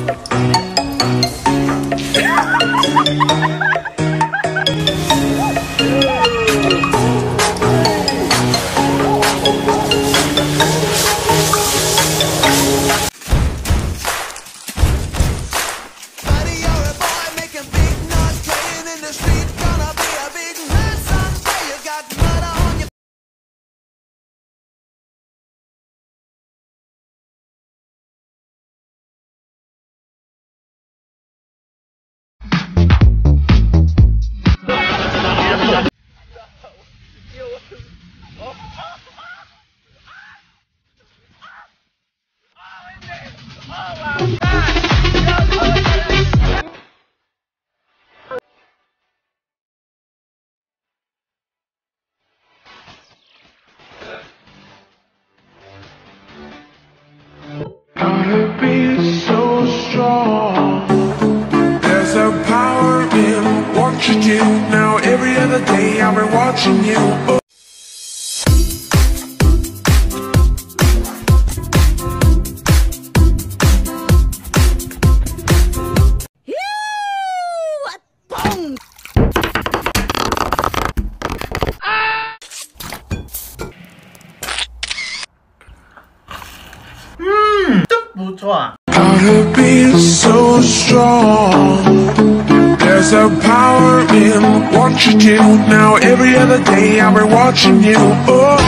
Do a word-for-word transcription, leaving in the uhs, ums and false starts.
Be so strong. There's a power in what you do. Now every other day I've been watching you. Oh. Gotta be so strong. There's a power in what you do. Now every other day I've been watching you. Oh.